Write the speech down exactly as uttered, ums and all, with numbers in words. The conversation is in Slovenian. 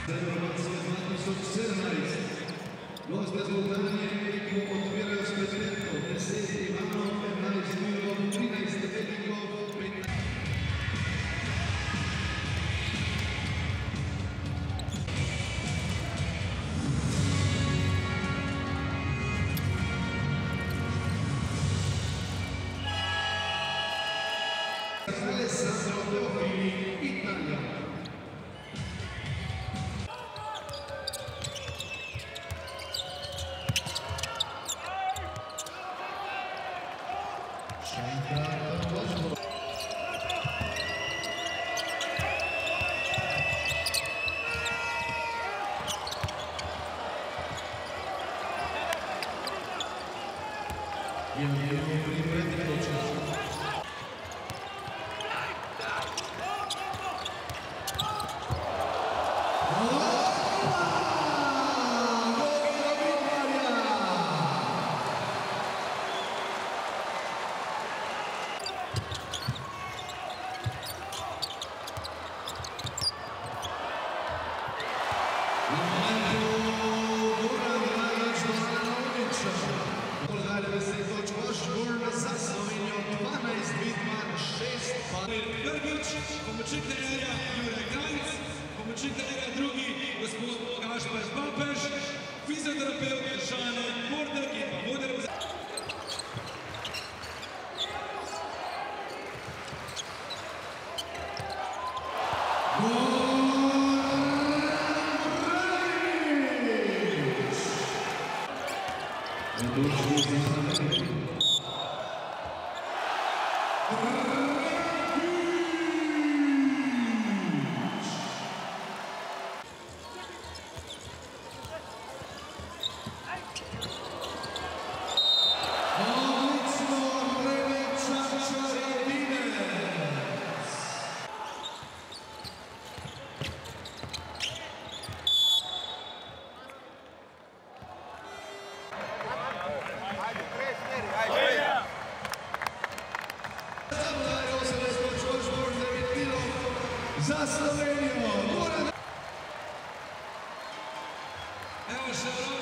Informacije dva tisoč sedemnajst. Goste zvoljanje tekmo odpirajo s petletko, deset Ivanov, petnajst Mirov, trinajst Velikov, petnajst. Alessandro Teofili, Italia. Prvič, pomočnik trenerja Jure Krajc, pomočnik trenerja drugi, gospod Gašper Papež, fizioterapevt Žane Mordek in pa vodja reprezentativne. Za Slovenijo! Evo še